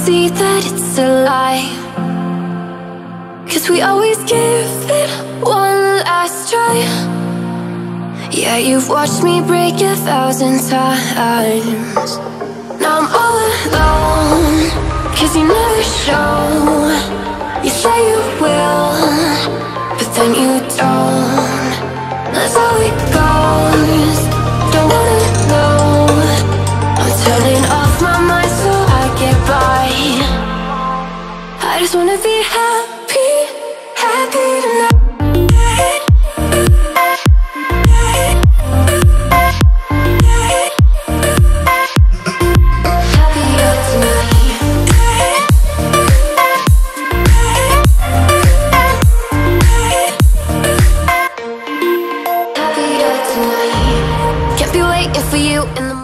see that it's a lie, 'cause we always give it one last try. Yeah, you've watched me break 1,000 times. Now I'm all alone, 'cause you never show. You say you will, but then you don't. That's how it goes. Don't wanna know. I'm turning off my mind so I get by. I just wanna be happy, happy tonight. For you in the